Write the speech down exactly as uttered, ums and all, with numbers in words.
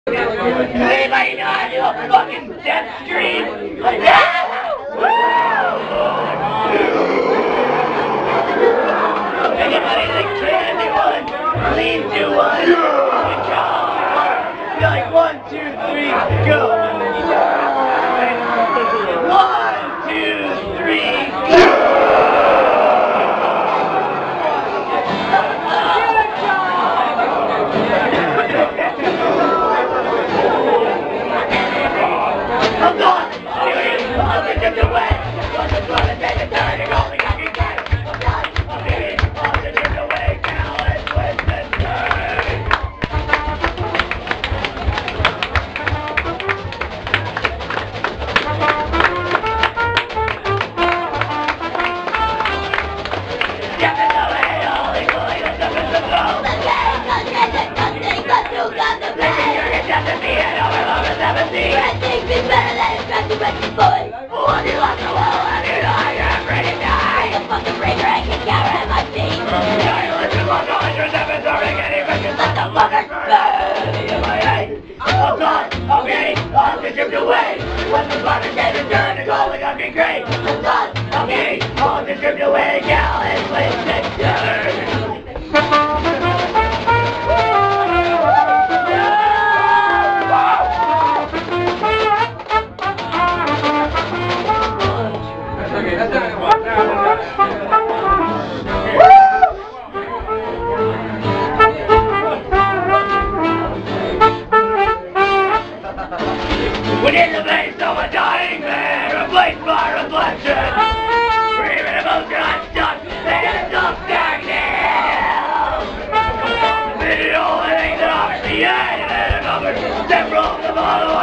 Anybody know how to do a fucking death scream? Like that? Anybody that can do one, please do one. Go. Be like one, two, three, go. One, two, three, go. I'm gone! I'm gonna get away! I'm just gonna take a turn and go me I can get! I'm done! I'm leaving! I'm gonna get away now and twist and turn! Get in the way! Holy moly! The stuff is the flow! The game! The game! The nothing! The two got the pain! You're gonna get to me and over over seventeen! Renting be better than expected when you boy! When you lost the wall and you know you're afraid to die! The fucking breaker I can cower at my feet! Yeah, you listen to one hundred never throwing any questions. Let the fuckers burn in my head! I'm gone! I'm getting I'm just stripped away! When the fucking game is turned and all the fucking great! I'm gone! I'm getting I'm just stripped away! Gal and twist and turn! Within the face of a dying man, replaced by reflection. Breathing emotion, I'm stuck, and I'm stagnant. The only thing that offers the end, and it covers several of the bottom.